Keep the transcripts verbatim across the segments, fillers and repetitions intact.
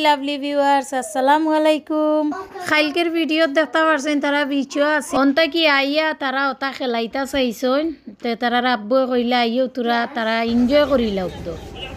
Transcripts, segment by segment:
Lovely viewers, আসসালামু আলাইকুম। খাইলকের video দেখতে পারছেন তারা বিচো আছে অন্তা কি আইয়া তারা ওটা খেলাইতা চাইছন তে তারা রাব্বু কইলা আইও তোরা তারা এনজয় করিলা তো।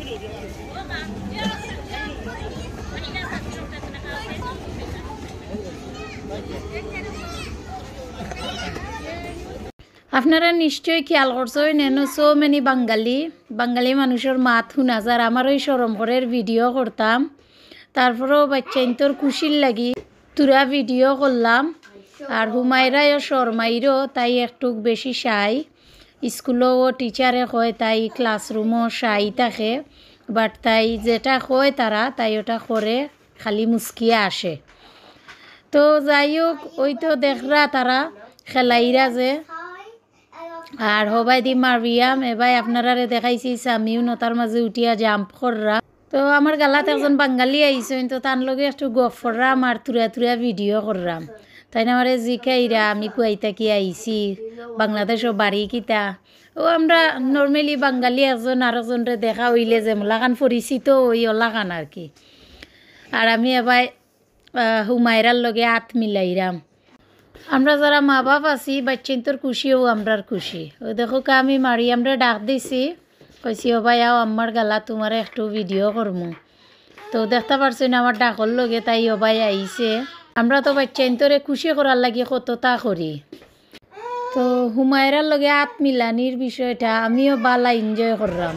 আপনারা নিশ্চয়ই খেয়াল করছেন এনো সো মেনি বাঙালি বাঙালি মানুষের মাত শুনা যার আমার ওই সরমপুরের ভিডিও করতাম, তারপরেও বাচ্চা তোর খুশির লাগি তুরা ভিডিও করলাম। আর হুমায়রা ও শর্মাইরও তাই একটু বেশি সাই, স্কুলও ও টিচারে কয় তাই ক্লাসরুমও সাই থাকে, বাট তাই যেটা কয় তারা তাই ওটা করে খালি মুস্কিয়ে আসে। তো যাই হোক ওই তো দেখরা তারা খেলাইরা যে আর হবাই দি মারবিয়াম এবার আপনারা দেখাইছি সামিও নতার মাঝে উঠিয়া জাম্প কররা। তো আমার গালাত একজন বাঙালি আইসেন, তো তার লগে একটু গপ কররাম আর তুরা তুরা ভিডিও কররাম। তাই না আমার জিকাইরা আমি কুয়াইতা কি আইছি বাংলাদেশও বাড়ি কিতা। ও আমরা নর্মালি বাঙালি একজন আর একজনরে দেখা হইলে যে মোলাখান পরিচিত ওই ওলাখান আর কি। আর আমি এবার হুমায়রার লগে হাত মিলাইরাম। আমরা যারা মা বাপ আছি বাচ্চান তোর খুশিও আমরার খুশি। ওই দেখো কা আমি মারি আমরা ডাক দিছি, কইছি ও ভাই আও আমার গালা তোমার একটু ভিডিও করমু। তো দেখতে পারছেন আমার ডাকর লগে তাই ও ভাই আইছে। আমরা তো বাচ্চান তোরে খুশি করার লাগি কতটা করি। তো হুমায়রার লগে হাত মিলানির বিষয়টা আমিও বালা এনজয় করলাম।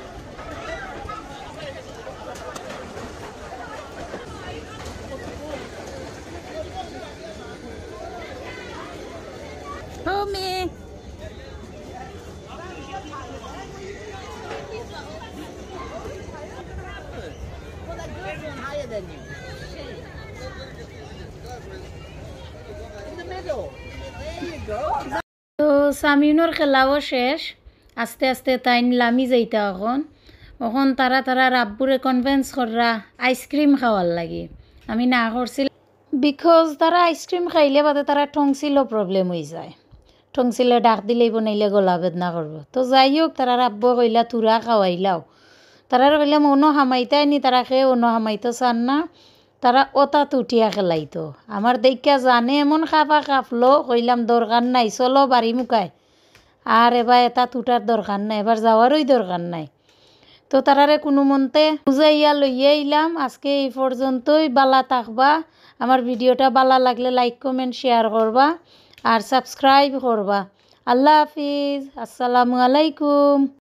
Oh, me. Well, that girl's one higher than you. In the middle. There you go. তো সামিউনের খেলাও শেষ, আস্তে আস্তে তাইন লামি যাইতা এখন এখন তারা তারা রাব্বুরে কনভেন্স কররা আইসক্রিম খাওয়ার লাগে। আমি না করছিল বিকজ তারা আইসক্রিম খাইলে বাদে তারা টংসিলও প্রবলেম হয়ে যায়, টংসিলে ডাক দিলেই বনাইলে গলা বেদনা করবো। তো যাই হোক তারা রাব্বু কইলা তুরা খাওয়াইলাও, তারা কইলা অন্য হামাইতাই নি, তারা খেয়ে অন্য হামাইতো চান না, তারা ওতাত উঠিয়া খেলাইতো। আমার দেখা জানে এমন খাফা খাফলো কইলাম দরকার নাই চলো বাড়ি মুখায়, আর এবার এটা তুটার দরকার নাই, এবার যাওয়ারই দরকার নাই। তো তারারে কোনো মন্তে বুঝাইয়া লইয়া এলাম। আজকে এই পর্যন্তই, বালা থাকবা। আমার ভিডিওটা বালা লাগলে লাইক কমেন্ট শেয়ার করবা আর সাবস্ক্রাইব করবা। আল্লাহ হাফিজ, আসসালামু আলাইকুম।